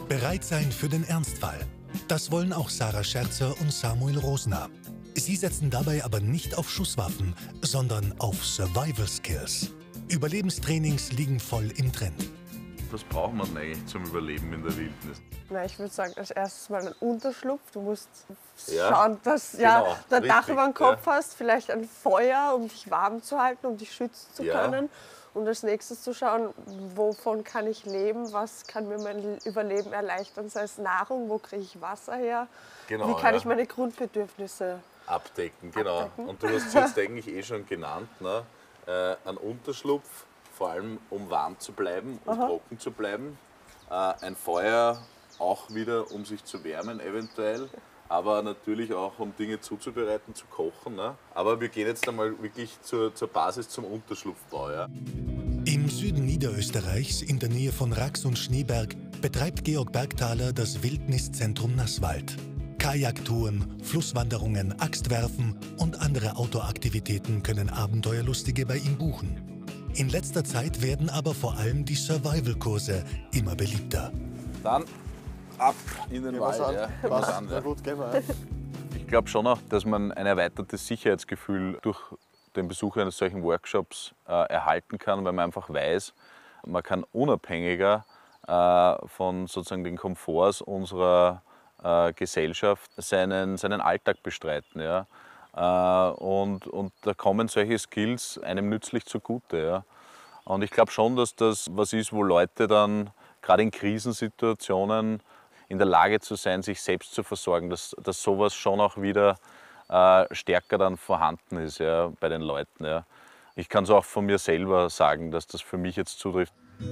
Bereit sein für den Ernstfall. Das wollen auch Sarah Scherzer und Samuel Rosner. Sie setzen dabei aber nicht auf Schusswaffen, sondern auf Survival Skills. Überlebenstrainings liegen voll im Trend. Was braucht man eigentlich zum Überleben in der Wildnis? Na, ich würde sagen, als erstes mal einen Unterschlupf. Du musst Ja, schauen, dass genau, du ein Dach richtig, über dem Kopf ja. hast, vielleicht ein Feuer, um dich warm zu halten, um dich schützen zu Ja. können. Und als nächstes zu schauen, wovon kann ich leben, was kann mir mein Überleben erleichtern, sei es Nahrung, wo kriege ich Wasser her, Genau, wie kann ja. ich meine Grundbedürfnisse Abdecken, genau. abdecken. Und du hast es jetzt eigentlich schon genannt, ne? Ein Unterschlupf, vor allem um warm zu bleiben und trocken zu bleiben. Ein Feuer auch wieder, um sich zu wärmen eventuell, aber natürlich auch, um Dinge zuzubereiten, zu kochen. Ne? Aber wir gehen jetzt einmal wirklich zur Basis, zum Unterschlupfbau. Ja? Im Süden Niederösterreichs, in der Nähe von Rax und Schneeberg, betreibt Georg Bergthaler das Wildniszentrum Nasswald. Kajaktouren, Flusswanderungen, Axtwerfen und andere Outdoor-Aktivitäten können Abenteuerlustige bei ihm buchen. In letzter Zeit werden aber vor allem die Survival-Kurse immer beliebter. Dann ab in den Wald. Ja. Na gut, gehen wir. Ich glaube schon auch, dass man ein erweitertes Sicherheitsgefühl durch den Besuch eines solchen Workshops erhalten kann, weil man einfach weiß, man kann unabhängiger von sozusagen den Komforts unserer Gesellschaft seinen Alltag bestreiten. Ja? Und da kommen solche Skills einem nützlich zugute. Ja? Und ich glaube schon, dass das was ist, wo Leute dann gerade in Krisensituationen in der Lage zu sein, sich selbst zu versorgen, dass sowas schon auch wieder stärker dann vorhanden ist, ja, bei den Leuten. Ja. Ich kann es auch von mir selber sagen, dass das für mich jetzt zutrifft.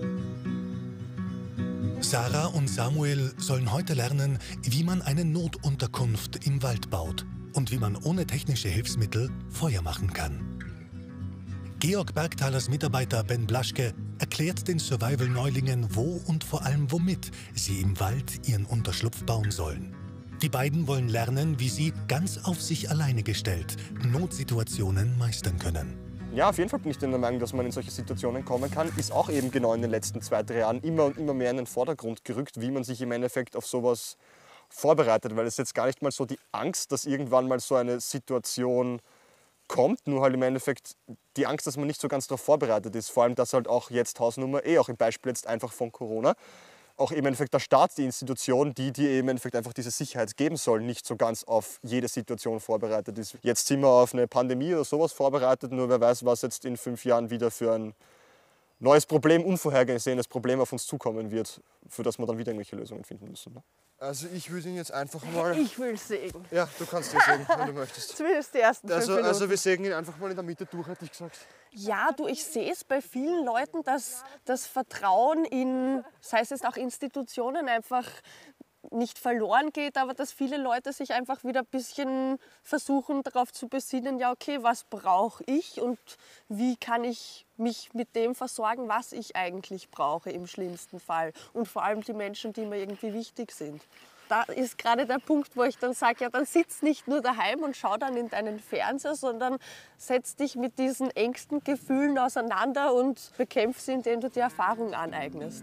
Sarah und Samuel sollen heute lernen, wie man eine Notunterkunft im Wald baut und wie man ohne technische Hilfsmittel Feuer machen kann. Georg Bergthalers Mitarbeiter Ben Blaschke erklärt den Survival-Neulingen, wo und vor allem womit sie im Wald ihren Unterschlupf bauen sollen. Die beiden wollen lernen, wie sie ganz auf sich alleine gestellt Notsituationen meistern können. Ja, auf jeden Fall bin ich der Meinung, dass man in solche Situationen kommen kann. Ist auch eben genau in den letzten 2-3 Jahren immer und immer mehr in den Vordergrund gerückt, wie man sich im Endeffekt auf sowas vorbereitet. Weil es jetzt gar nicht mal so die Angst, dass irgendwann mal so eine Situation kommt, nur halt im Endeffekt die Angst, dass man nicht so ganz darauf vorbereitet ist. Vor allem, dass halt auch jetzt Hausnummer, auch im Beispiel jetzt einfach von Corona, auch im Endeffekt der Staat, die Institution, die dir im Endeffekt einfach diese Sicherheit geben soll, nicht so ganz auf jede Situation vorbereitet ist. Jetzt sind wir auf eine Pandemie oder sowas vorbereitet, nur wer weiß, was jetzt in 5 Jahren wieder für ein neues Problem, unvorhergesehenes Problem auf uns zukommen wird, für das wir dann wieder irgendwelche Lösungen finden müssen. Ne? Also ich würde ihn jetzt einfach mal... Ich will sägen. Ja, du kannst ihn sägen, wenn du möchtest. Zumindest die ersten 5 Minuten. Also wir sägen ihn einfach mal in der Mitte durch, hätte ich gesagt. Ja, du, ich sehe es bei vielen Leuten, dass das Vertrauen in, sei es jetzt auch Institutionen, einfach nicht verloren geht, aber dass viele Leute sich einfach wieder ein bisschen versuchen, darauf zu besinnen, ja okay, was brauche ich und wie kann ich mich mit dem versorgen, was ich eigentlich brauche im schlimmsten Fall. Und vor allem die Menschen, die mir irgendwie wichtig sind. Da ist gerade der Punkt, wo ich dann sage, ja, dann sitz nicht nur daheim und schau dann in deinen Fernseher, sondern setz dich mit diesen engsten Gefühlen auseinander und bekämpf sie, indem du dir Erfahrung aneignest.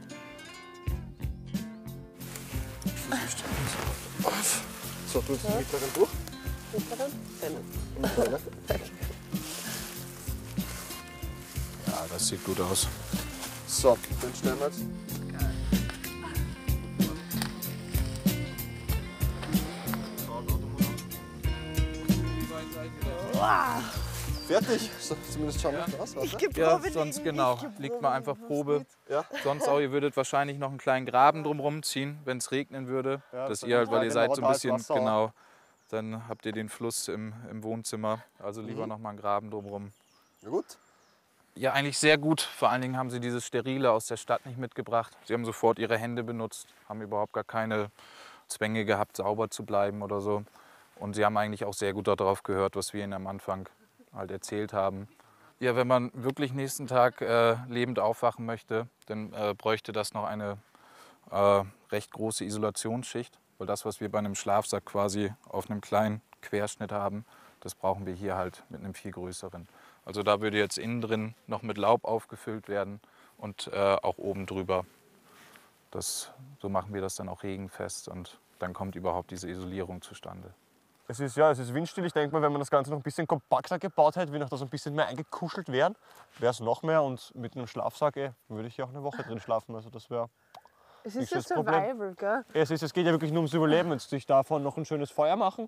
So, du den mittleren durch. Ja, das sieht gut aus. So, dann stellen wir jetzt. Fertig? So, zumindest schauen wir aus. Ich gebe Ja, Probe sonst liegen. genau. Ich geb Liegt Probe mal einfach liegen. Probe. Ja. Sonst auch, ihr würdet wahrscheinlich noch einen kleinen Graben drumherum ziehen, wenn es regnen würde. Ja, dass dann ihr halt, weil ihr genau, seid so ein da ist bisschen, Wasser. genau, dann habt ihr den Fluss im Wohnzimmer. Also lieber noch mal einen Graben drumherum. Na gut. Ja, eigentlich sehr gut. Vor allen Dingen haben sie dieses Sterile aus der Stadt nicht mitgebracht. Sie haben sofort ihre Hände benutzt, haben überhaupt gar keine Zwänge gehabt, sauber zu bleiben oder so. Und sie haben eigentlich auch sehr gut darauf gehört, was wir ihnen am Anfang halt erzählt haben. Ja, wenn man wirklich nächsten Tag lebend aufwachen möchte, dann bräuchte das noch eine recht große Isolationsschicht. Weil das, was wir bei einem Schlafsack quasi auf einem kleinen Querschnitt haben, das brauchen wir hier halt mit einem viel größeren. Also da würde jetzt innen drin noch mit Laub aufgefüllt werden und auch oben drüber So machen wir das dann auch regenfest und dann kommt überhaupt diese Isolierung zustande. Es ist windstill. Ich denke mal, wenn man das Ganze noch ein bisschen kompakter gebaut hätte, wenn noch das ein bisschen mehr eingekuschelt wäre, wäre es noch mehr. Und mit einem Schlafsack würde ich ja auch eine Woche drin schlafen. Also das wäre Es nicht ist ja das Problem. Survival, gell? Es geht ja wirklich nur ums Überleben. Jetzt sich davon noch ein schönes Feuer machen.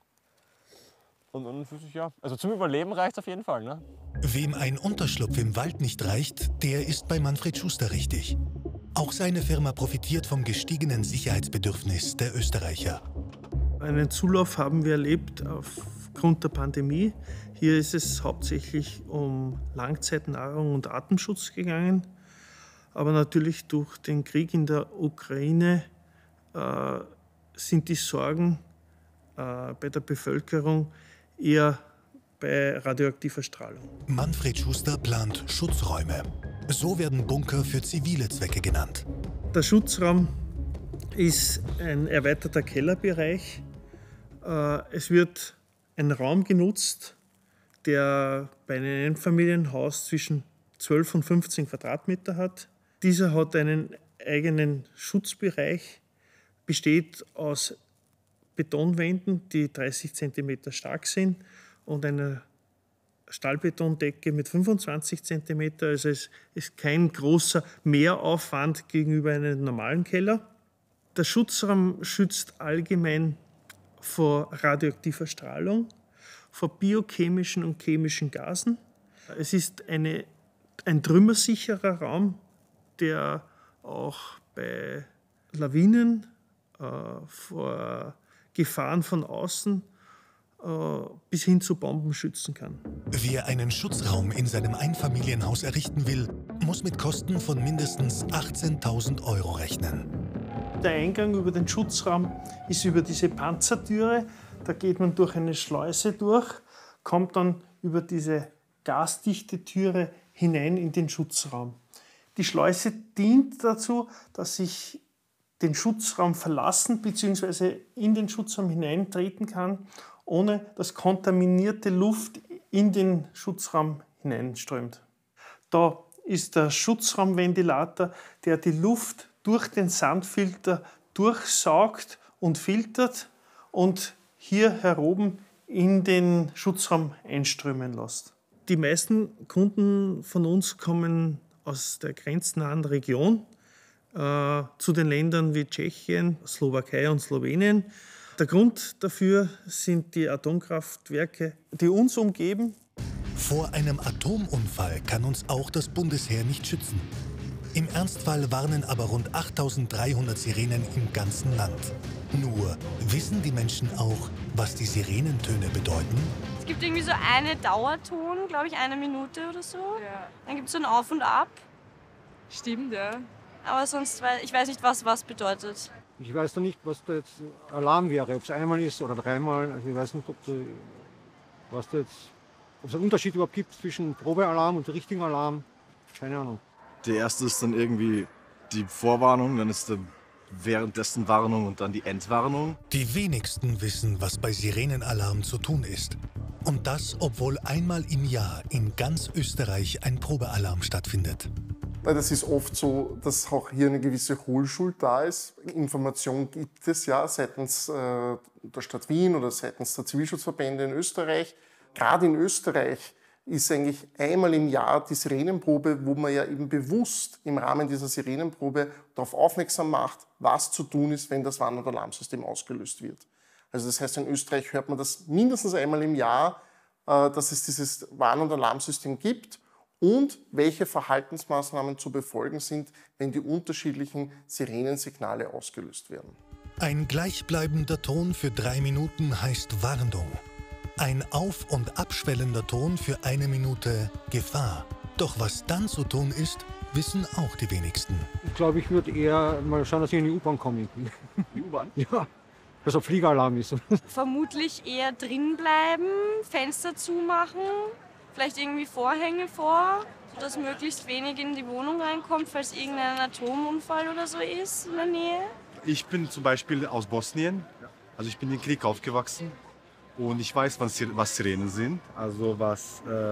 Und für sich, ja. Also zum Überleben reicht es auf jeden Fall. Ne? Wem ein Unterschlupf im Wald nicht reicht, der ist bei Manfred Schuster richtig. Auch seine Firma profitiert vom gestiegenen Sicherheitsbedürfnis der Österreicher. Einen Zulauf haben wir erlebt aufgrund der Pandemie. Hier ist es hauptsächlich um Langzeitnahrung und Atemschutz gegangen. Aber natürlich durch den Krieg in der Ukraine sind die Sorgen bei der Bevölkerung eher bei radioaktiver Strahlung. Manfred Schuster plant Schutzräume. So werden Bunker für zivile Zwecke genannt. Der Schutzraum ist ein erweiterter Kellerbereich. Es wird ein Raum genutzt, der bei einem Einfamilienhaus zwischen 12 und 15 Quadratmeter hat. Dieser hat einen eigenen Schutzbereich, besteht aus Betonwänden, die 30 cm stark sind, und einer Stahlbetondecke mit 25 cm. Also es ist kein großer Mehraufwand gegenüber einem normalen Keller. Der Schutzraum schützt allgemein vor radioaktiver Strahlung, vor biochemischen und chemischen Gasen. Es ist ein trümmersicherer Raum, der auch bei Lawinen, vor Gefahren von außen bis hin zu Bomben schützen kann. Wer einen Schutzraum in seinem Einfamilienhaus errichten will, muss mit Kosten von mindestens 18.000 € rechnen. Der Eingang über den Schutzraum ist über diese Panzertüre. Da geht man durch eine Schleuse durch, kommt dann über diese gasdichte Türe hinein in den Schutzraum. Die Schleuse dient dazu, dass ich den Schutzraum verlassen bzw. in den Schutzraum hineintreten kann, ohne dass kontaminierte Luft in den Schutzraum hineinströmt. Da ist der Schutzraumventilator, der die Luft durch den Sandfilter durchsaugt und filtert und hier heroben in den Schutzraum einströmen lässt. Die meisten Kunden von uns kommen aus der grenznahen Region zu den Ländern wie Tschechien, Slowakei und Slowenien. Der Grund dafür sind die Atomkraftwerke, die uns umgeben. Vor einem Atomunfall kann uns auch das Bundesheer nicht schützen. Im Ernstfall warnen aber rund 8.300 Sirenen im ganzen Land. Nur, wissen die Menschen auch, was die Sirenentöne bedeuten? Es gibt irgendwie so eine Dauerton, glaube ich, 1 Minute oder so. Ja. Dann gibt es so ein Auf und Ab. Stimmt, ja. Aber sonst, ich weiß nicht, was bedeutet. Ich weiß da nicht, was da jetzt Alarm wäre, ob es einmal ist oder dreimal. Also ich weiß nicht, ob es einen Unterschied überhaupt gibt zwischen Probealarm und richtigen Alarm. Keine Ahnung. Der erste ist dann irgendwie die Vorwarnung, dann ist dann währenddessen Warnung und dann die Endwarnung. Die wenigsten wissen, was bei Sirenenalarm zu tun ist. Und das, obwohl einmal im Jahr in ganz Österreich ein Probealarm stattfindet. Das ist oft so, dass auch hier eine gewisse Hohlschuld da ist. Information gibt es ja seitens der Stadt Wien oder seitens der Zivilschutzverbände in Österreich. Gerade in Österreich ist eigentlich einmal im Jahr die Sirenenprobe, wo man ja eben bewusst im Rahmen dieser Sirenenprobe darauf aufmerksam macht, was zu tun ist, wenn das Warn- und Alarmsystem ausgelöst wird. Also das heißt, in Österreich hört man das mindestens einmal im Jahr, dass es dieses Warn- und Alarmsystem gibt und welche Verhaltensmaßnahmen zu befolgen sind, wenn die unterschiedlichen Sirenensignale ausgelöst werden. Ein gleichbleibender Ton für 3 Minuten heißt Warnung. Ein auf- und abschwellender Ton für 1 Minute Gefahr. Doch was dann zu tun ist, wissen auch die wenigsten. Ich glaube, ich würde eher mal schauen, dass ich in die U-Bahn komme. Die U-Bahn? Ja, dass ein Fliegeralarm ist. Vermutlich eher drin bleiben, Fenster zumachen, vielleicht irgendwie Vorhänge vor, sodass möglichst wenig in die Wohnung reinkommt, falls irgendein Atomunfall oder so ist in der Nähe. Ich bin zum Beispiel aus Bosnien, also ich bin im Krieg aufgewachsen und ich weiß, was Sirenen sind, also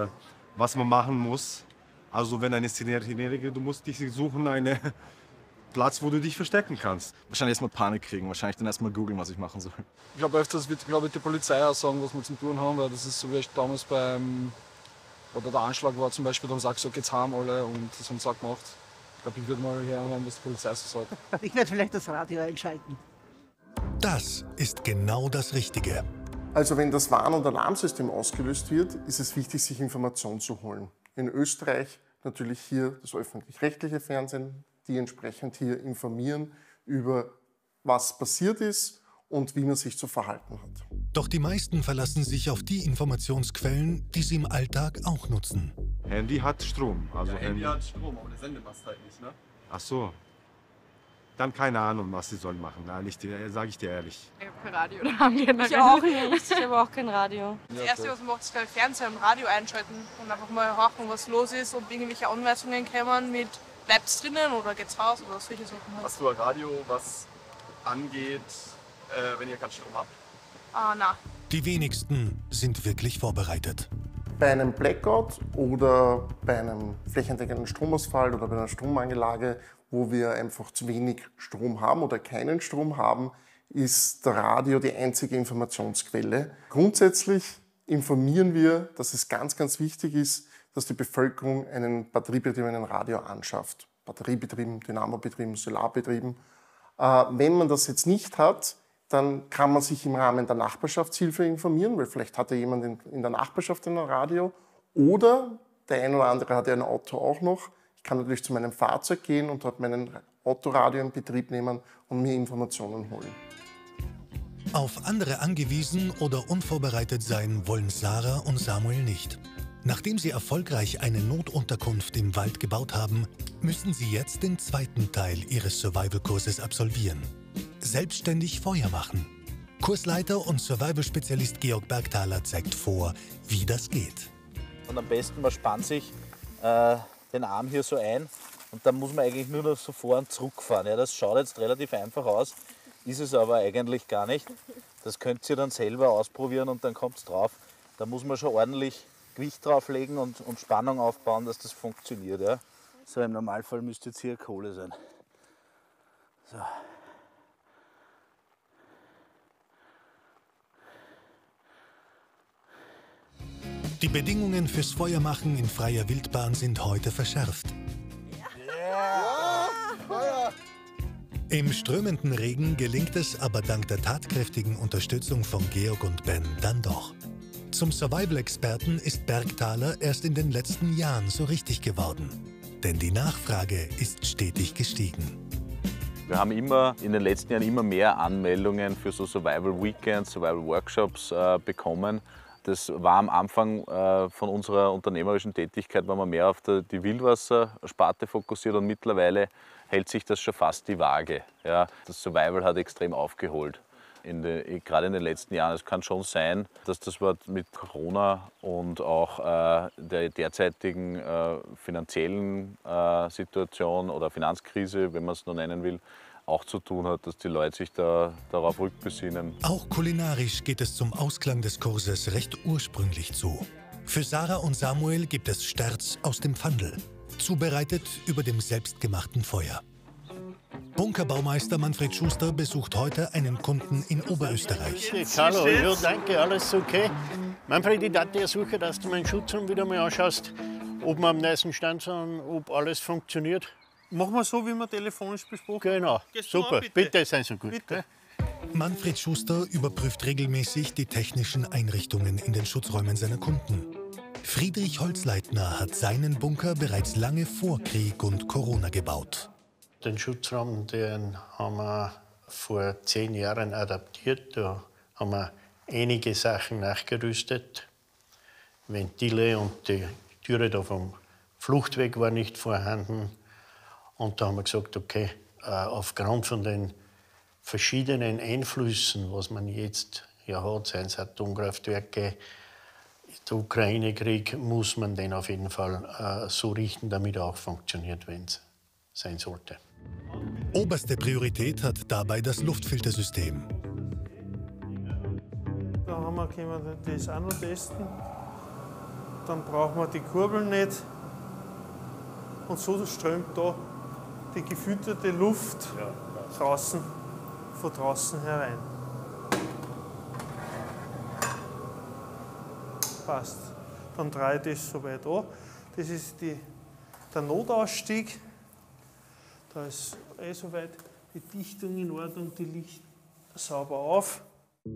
was man machen muss. Also wenn eine Sirene geht, du musst dich suchen, eine Platz, wo du dich verstecken kannst. Wahrscheinlich erstmal Panik kriegen, wahrscheinlich dann erstmal googeln, was ich machen soll. Ich glaube, öfters wird die Polizei auch sagen, was wir zu tun haben, weil das ist so wie damals oder der Anschlag war zum Beispiel, dann sagst du, geht's heim alle und das haben sie auch gemacht. Ich glaube, ich würde mal herhören, was die Polizei so sagt. Ich werde vielleicht das Radio einschalten. Das ist genau das Richtige. Also wenn das Warn- und Alarmsystem ausgelöst wird, ist es wichtig, sich Informationen zu holen. In Österreich natürlich hier das öffentlich-rechtliche Fernsehen, die entsprechend hier informieren über was passiert ist und wie man sich zu verhalten hat. Doch die meisten verlassen sich auf die Informationsquellen, die sie im Alltag auch nutzen. Handy hat Strom. Also Ja, Handy hat Strom, aber der Sendemast halt nicht, ne? Ach so. Dann keine Ahnung, was sie sollen machen. Sage ich dir ehrlich. Ich habe kein Radio daheim generell. Ich auch nicht, ich habe auch kein Radio. Das Erste, was man macht, ist Fernseher und Radio einschalten und einfach mal horchen, was los ist, ob irgendwelche Anweisungen kommen mit bleibt's drinnen oder geht's raus oder solche Sachen. Hast du ein Radio, was angeht, wenn ihr keinen Strom habt? Ah, nein. Die wenigsten sind wirklich vorbereitet. Bei einem Blackout oder bei einem flächendeckenden Stromausfall oder bei einer Strommangellage, wo wir einfach zu wenig Strom haben oder keinen Strom haben, ist der Radio die einzige Informationsquelle. Grundsätzlich informieren wir, dass es ganz, ganz wichtig ist, dass die Bevölkerung einen batteriebetriebenen Radio anschafft. Batteriebetrieben, Dynamobetrieben, Solarbetrieben. Wenn man das jetzt nicht hat, dann kann man sich im Rahmen der Nachbarschaftshilfe informieren, weil vielleicht hat ja jemand in der Nachbarschaft ein Radio. Oder der ein oder andere hat ja ein Auto auch noch. Ich kann natürlich zu meinem Fahrzeug gehen und dort meinen Autoradio in Betrieb nehmen und mir Informationen holen. Auf andere angewiesen oder unvorbereitet sein wollen Sarah und Samuel nicht. Nachdem sie erfolgreich eine Notunterkunft im Wald gebaut haben, müssen sie jetzt den zweiten Teil ihres Survival-Kurses absolvieren. Selbstständig Feuer machen. Kursleiter und Survival-Spezialist Georg Bergthaler zeigt vor, wie das geht. Und am besten, man spannt sich den Arm hier so ein und dann muss man eigentlich nur noch so vor und zurückfahren. Ja, das schaut jetzt relativ einfach aus, ist es aber eigentlich gar nicht. Das könnt ihr dann selber ausprobieren und dann kommt es drauf. Da muss man schon ordentlich Gewicht drauflegen und Spannung aufbauen, dass das funktioniert. Ja. So, im Normalfall müsste jetzt hier Kohle sein. So. Die Bedingungen fürs Feuermachen in freier Wildbahn sind heute verschärft. Im strömenden Regen gelingt es aber dank der tatkräftigen Unterstützung von Georg und Ben dann doch. Zum Survival-Experten ist Bergthaler erst in den letzten Jahren so richtig geworden. Denn die Nachfrage ist stetig gestiegen. Wir haben in den letzten Jahren immer mehr Anmeldungen für so Survival-Weekends, Survival-Workshops bekommen. Das war am Anfang von unserer unternehmerischen Tätigkeit, waren wir mehr auf die Wildwassersparte fokussiert und mittlerweile hält sich das schon fast die Waage. Ja, das Survival hat extrem aufgeholt, gerade in den letzten Jahren. Es kann schon sein, dass das mit Corona und auch der derzeitigen finanziellen Situation oder Finanzkrise, wenn man es nur nennen will, auch zu tun hat, dass die Leute sich darauf rückbesinnen. Auch kulinarisch geht es zum Ausklang des Kurses recht ursprünglich zu. Für Sarah und Samuel gibt es Sterz aus dem Pfandl, zubereitet über dem selbstgemachten Feuer. Bunkerbaumeister Manfred Schuster besucht heute einen Kunden in Oberösterreich. Hallo, ja, danke, alles okay. Manfred, ich dachte ja suche, dass du meinen Schutzraum wieder mal anschaust, ob wir am neuesten Stand sind, ob alles funktioniert. Machen wir so, wie wir telefonisch besprochen haben. Genau, super. Bitte seien Sie gut. Bitte. Manfred Schuster überprüft regelmäßig die technischen Einrichtungen in den Schutzräumen seiner Kunden. Friedrich Holzleitner hat seinen Bunker bereits lange vor Krieg und Corona gebaut. Den Schutzraum, den haben wir vor 10 Jahren adaptiert. Da haben wir einige Sachen nachgerüstet. Ventile und die Türe da vom Fluchtweg war nicht vorhanden. Und da haben wir gesagt, okay, aufgrund von den verschiedenen Einflüssen, was man jetzt ja hat, seien es Atomkraftwerke, der Ukraine-Krieg, muss man den auf jeden Fall so richten, damit er auch funktioniert, wenn es sein sollte. Oberste Priorität hat dabei das Luftfiltersystem. Da können wir das auch noch testen. Dann brauchen wir die Kurbel nicht. Und so strömt da die gefütterte Luft von draußen herein. Passt. Dann drehe ich das so weit an. Das ist der Notausstieg. Da ist soweit die Dichtung in Ordnung, die liegt sauber auf.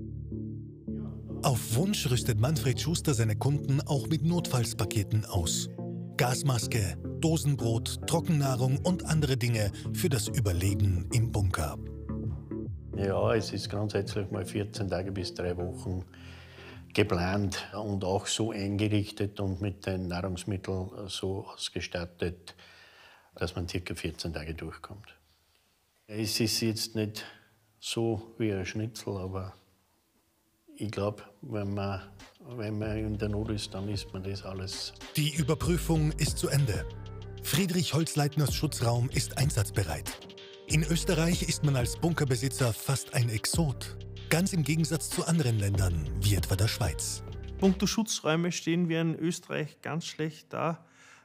Auf Wunsch rüstet Manfred Schuster seine Kunden auch mit Notfallspaketen aus. Gasmaske, Dosenbrot, Trockennahrung und andere Dinge für das Überleben im Bunker. Ja, es ist grundsätzlich mal 14 Tage bis 3 Wochen geplant und auch so eingerichtet und mit den Nahrungsmitteln so ausgestattet, dass man ca. 14 Tage durchkommt. Es ist jetzt nicht so wie ein Schnitzel, aber ich glaube, wenn man in der Not ist, dann isst man das alles. Die Überprüfung ist zu Ende. Friedrich Holzleitners Schutzraum ist einsatzbereit. In Österreich ist man als Bunkerbesitzer fast ein Exot. Ganz im Gegensatz zu anderen Ländern, wie etwa der Schweiz. Punkto Schutzräume stehen wir in Österreich ganz schlecht da,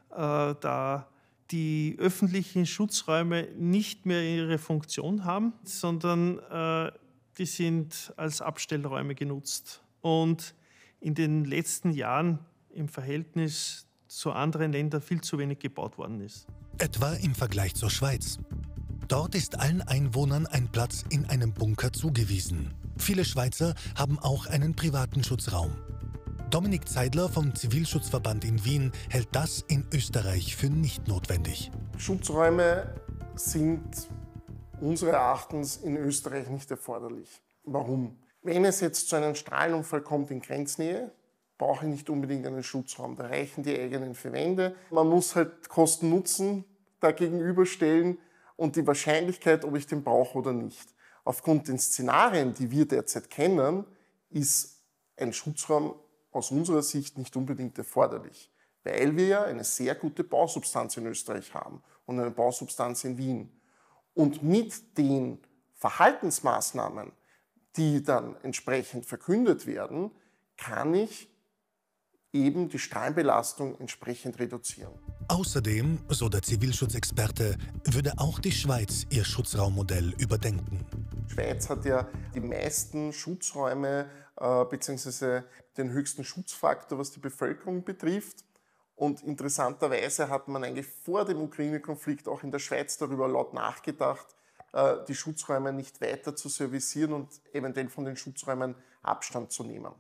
da die öffentlichen Schutzräume nicht mehr ihre Funktion haben, sondern die sind als Abstellräume genutzt. Und in den letzten Jahren im Verhältnis zu anderen Ländern viel zu wenig gebaut worden ist. Etwa im Vergleich zur Schweiz. Dort ist allen Einwohnern ein Platz in einem Bunker zugewiesen. Viele Schweizer haben auch einen privaten Schutzraum. Dominik Zeidler vom Zivilschutzverband in Wien hält das in Österreich für nicht notwendig. Schutzräume sind unseres Erachtens in Österreich nicht erforderlich. Warum? Wenn es jetzt zu einem Strahlenunfall kommt in Grenznähe, brauche ich nicht unbedingt einen Schutzraum. Da reichen die eigenen 4 Wände. Man muss halt Kosten-Nutzen da gegenüberstellen und die Wahrscheinlichkeit, ob ich den brauche oder nicht. Aufgrund den Szenarien, die wir derzeit kennen, ist ein Schutzraum aus unserer Sicht nicht unbedingt erforderlich, weil wir ja eine sehr gute Bausubstanz in Österreich haben und eine Bausubstanz in Wien. Und mit den Verhaltensmaßnahmen, die dann entsprechend verkündet werden, kann ich eben die Strahlenbelastung entsprechend reduzieren. Außerdem, so der Zivilschutzexperte, würde auch die Schweiz ihr Schutzraummodell überdenken. Die Schweiz hat ja die meisten Schutzräume bzw. den höchsten Schutzfaktor, was die Bevölkerung betrifft. Und interessanterweise hat man eigentlich vor dem Ukraine-Konflikt auch in der Schweiz darüber laut nachgedacht, die Schutzräume nicht weiter zu servicieren und eventuell von den Schutzräumen Abstand zu nehmen.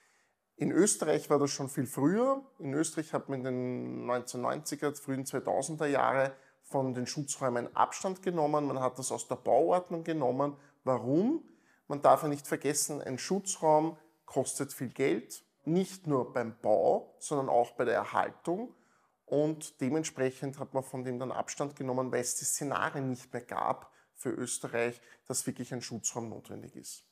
In Österreich war das schon viel früher. In Österreich hat man in den 1990er, frühen 2000er Jahre von den Schutzräumen Abstand genommen. Man hat das aus der Bauordnung genommen. Warum? Man darf ja nicht vergessen, ein Schutzraum kostet viel Geld. Nicht nur beim Bau, sondern auch bei der Erhaltung. Und dementsprechend hat man von dem dann Abstand genommen, weil es die Szenarien nicht mehr gab für Österreich, dass wirklich ein Schutzraum notwendig ist.